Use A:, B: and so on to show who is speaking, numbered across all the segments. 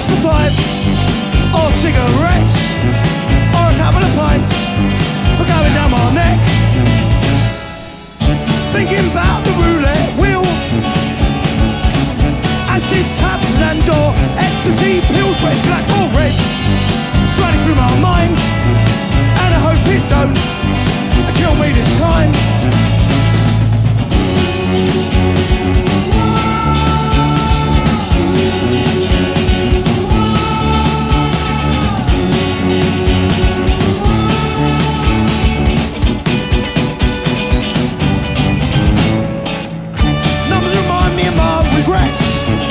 A: 6 for 5, or cigarettes, or a couple of pints for going down my neck. Thinking about the roulette wheel, acid tap, Landor, ecstasy, pills, red, black or red, striding through my mind, and I hope it don't kill me this time. Numbers remind me of my regrets,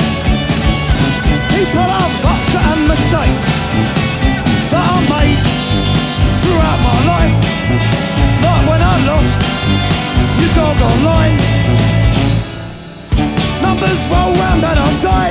A: people are ups and mistakes that I made throughout my life. Like when I lost your dog online. Numbers roll round and I'm dying.